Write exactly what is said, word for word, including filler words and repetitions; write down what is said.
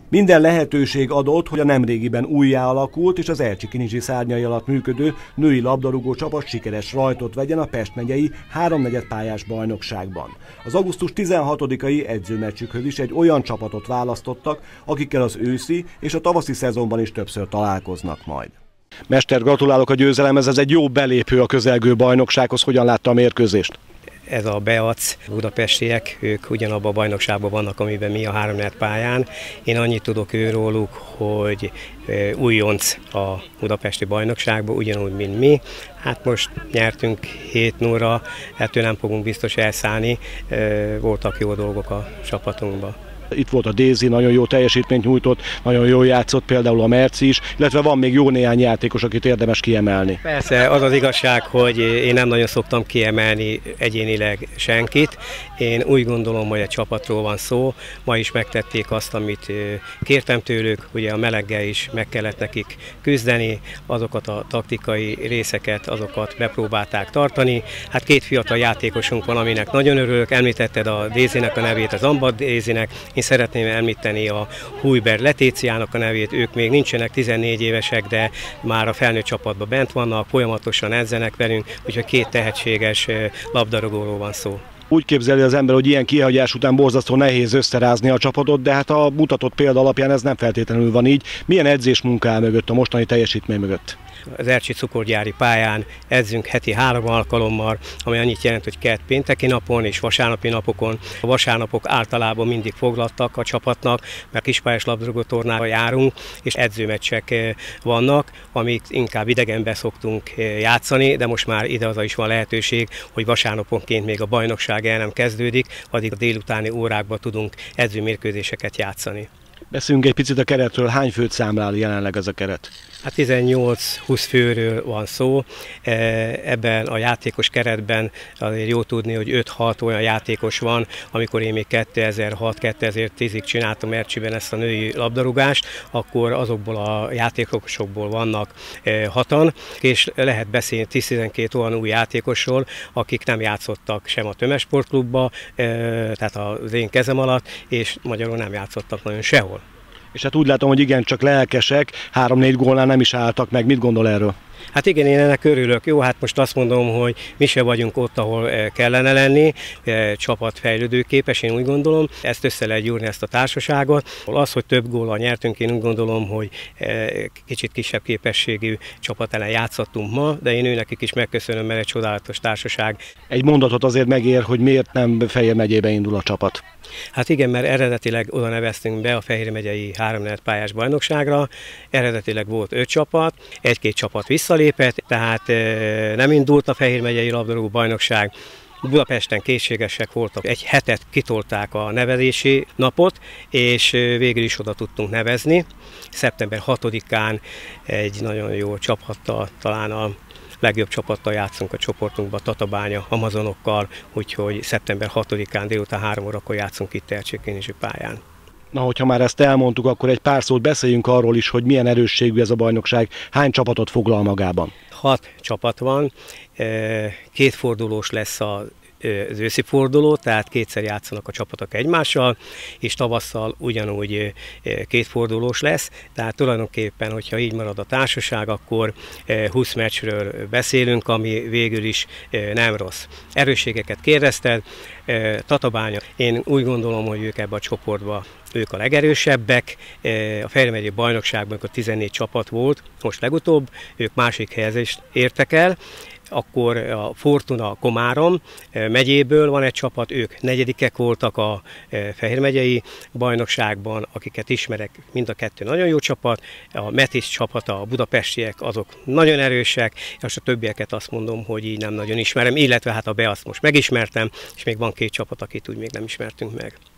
Minden lehetőség adott, hogy a nemrégiben újjá alakult és az Ercsi Kinizsi szárnyai alatt működő női labdarúgó csapat sikeres rajtot vegyen a Pest megyei háromnegyedpályás bajnokságban. Az augusztus tizenhatodikai edzőmeccsükhöz is egy olyan csapatot választottak, akikkel az őszi és a tavaszi szezonban is többször találkoznak majd. Mester, gratulálok a győzelemhez, ez egy jó belépő a közelgő bajnoksághoz. Hogyan látta a mérkőzést? Ez a Beac budapestiek, ők ugyanabban a bajnokságban vannak, amiben mi a háromnegyed pályán. Én annyit tudok őróluk, hogy újonc a budapesti bajnokságban, ugyanúgy, mint mi. Hát most nyertünk hét nullra, ettől nem fogunk biztos elszállni, voltak jó dolgok a csapatunkban. Itt volt a Dézi, nagyon jó teljesítményt nyújtott, nagyon jól játszott, például a Merci is, illetve van még jó néhány játékos, akit érdemes kiemelni. Persze, az az igazság, hogy én nem nagyon szoktam kiemelni egyénileg senkit. Én úgy gondolom, hogy egy csapatról van szó. Ma is megtették azt, amit kértem tőlük, ugye a meleggel is meg kellett nekik küzdeni, azokat a taktikai részeket, azokat bepróbálták tartani. Hát két fiatal játékosunk van, aminek nagyon örülök, említetted a Dézinek a nevét, az Ambad Dézinek. Én szeretném említeni a Hújber Letéciának a nevét, ők még nincsenek tizennégy évesek, de már a felnőtt csapatban bent vannak, folyamatosan edzenek velünk, úgyhogy két tehetséges labdarúgóról van szó. Úgy képzeli az ember, hogy ilyen kihagyás után borzasztó nehéz összerázni a csapatot, de hát a mutatott példa alapján ez nem feltétlenül van így. Milyen edzésmunka áll mögött, a mostani teljesítmény mögött? Az Ercsi cukorgyári pályán edzünk heti három alkalommal, ami annyit jelent, hogy kett pénteki napon és vasárnapi napokon. A vasárnapok általában mindig foglaltak a csapatnak, mert kispályás labdarúgó tornára járunk, és edzőmeccsek vannak, amik inkább idegenbe szoktunk játszani, de most már ide-haza is van lehetőség, hogy vasárnaponként még a bajnokság el nem kezdődik, addig a délutáni órákban tudunk edzőmérkőzéseket játszani. Beszéljünk egy picit a keretről, hány főt számlál jelenleg ez a keret? Hát tizennyolc-húsz főről van szó, ebben a játékos keretben azért jó tudni, hogy öt-hat olyan játékos van, amikor én még kétezer-hat kétezer-tízig csináltam Ercsiben ezt a női labdarúgást, akkor azokból a játékosokból vannak hatan, és lehet beszélni tíz-tizenkét olyan új játékosról, akik nem játszottak sem a Tömegsportklubba, tehát az én kezem alatt, és magyarul nem játszottak nagyon sehol. És hát úgy látom, hogy igen, csak lelkesek, három-négy gólnál nem is álltak meg. Mit gondol erről? Hát igen, én ennek örülök. Jó, hát most azt mondom, hogy mi se vagyunk ott, ahol kellene lenni, csapat fejlődőképes, én úgy gondolom. Ezt össze lehet gyúrni, ezt a társaságot. Az, hogy több góllal nyertünk, én úgy gondolom, hogy kicsit kisebb képességű csapat ellen játszottunk ma, de én őnekik is megköszönöm, mert egy csodálatos társaság. Egy mondatot azért megér, hogy miért nem Fejér megyébe indul a csapat. Hát igen, mert eredetileg oda neveztünk be a Fejér megyei háromnegyed pályás bajnokságra. Eredetileg volt öt csapat, egy-két csapat visszalépett, tehát nem indult a Fejér megyei labdarúgó bajnokság. Budapesten készségesek voltak, egy hetet kitolták a nevezési napot, és végül is oda tudtunk nevezni. szeptember hatodikán egy nagyon jó csapattal, talán a legjobb csapattal játszunk a csoportunkban, Tatabánya, Amazonokkal, úgyhogy szeptember hatodikán délután három órakor játszunk itt Ercsi Kinizsi pályán. Na, hogyha már ezt elmondtuk, akkor egy pár szót beszéljünk arról is, hogy milyen erősségű ez a bajnokság, hány csapatot foglal magában? Hat csapat van, kétfordulós lesz a az őszi forduló, tehát kétszer játszanak a csapatok egymással, és tavasszal ugyanúgy kétfordulós lesz, tehát tulajdonképpen, hogyha így marad a társaság, akkor húsz meccsről beszélünk, ami végül is nem rossz. Erősségeket kérdezted, Tatabánya, én úgy gondolom, hogy ők ebbe a csoportba ők a legerősebbek, a Fejér megyei bajnokságban a tizennégy csapat volt, most legutóbb, ők másik helyezést értek el. Akkor a Fortuna Komárom megyéből van egy csapat, ők negyedikek voltak a Fejér megyei bajnokságban, akiket ismerek, mind a kettő nagyon jó csapat, a Metis csapata, a budapestiek, azok nagyon erősek, és a többieket azt mondom, hogy így nem nagyon ismerem, illetve hát a Beac most megismertem, és még van két csapat, akit úgy még nem ismertünk meg.